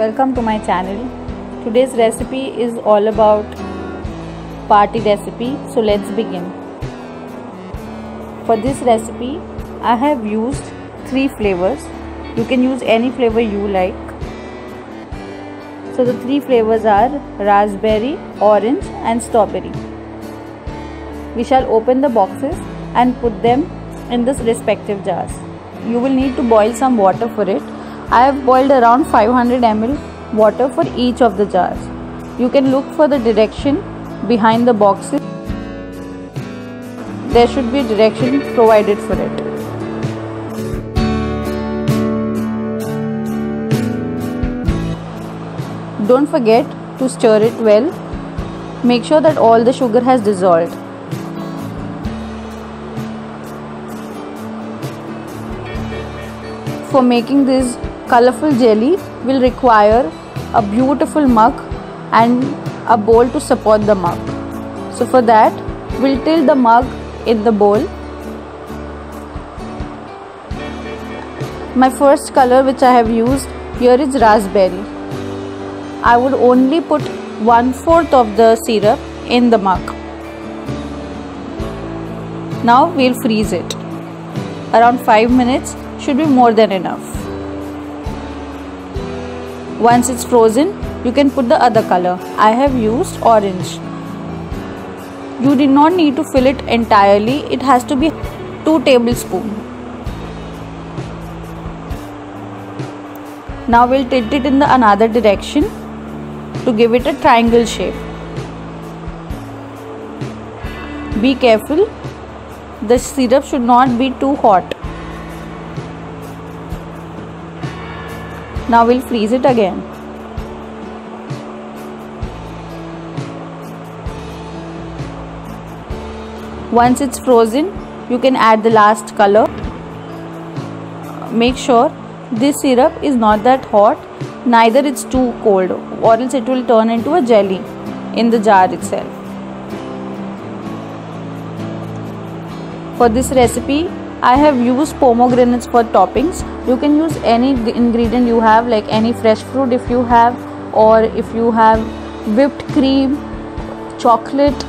welcome to my channel. Today's recipe is all about party recipe, so let's begin. For this recipe I have used 3 flavors. You can use any flavor you like. So the 3 flavors are raspberry, orange and strawberry. We shall open the boxes and put them in the respective jars. You will need to boil some water for it. I have boiled around 500 ml water for each of the jars. You can look for the direction behind the boxes. There should be a direction provided for it. Don't forget to stir it well. Make sure that all the sugar has dissolved. For making this colorful jelly, will require a beautiful mug and a bowl to support the mug. So for that, we'll tilt the mug in the bowl. My first color which I have used here is raspberry. I would only put 1/4 of the syrup in the mug. Now we'll freeze it. Around 5 minutes should be more than enough. Once it's frozen, you can put the other color. I have used orange. You do not need to fill it entirely. It has to be 2 tablespoons. Now we'll tilt it in the another direction to give it a triangle shape. Be careful. The syrup should not be too hot. Now we'll freeze it again. Once it's frozen, you can add the last color. Make sure this syrup is not that hot, neither it's too cold, or else it will turn into a jelly in the jar itself. For this recipe, I have used pomegranates for toppings. You can use any ingredient you have, like any fresh fruit if you have, or if you have whipped cream, chocolate,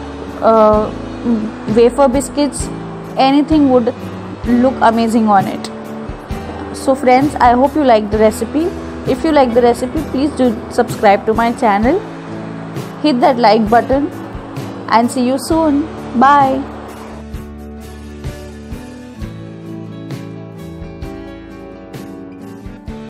wafer biscuits, anything would look amazing on it. So friends, I hope you like the recipe. If you like the recipe, please do subscribe to my channel. Hit that like button and see you soon. Bye.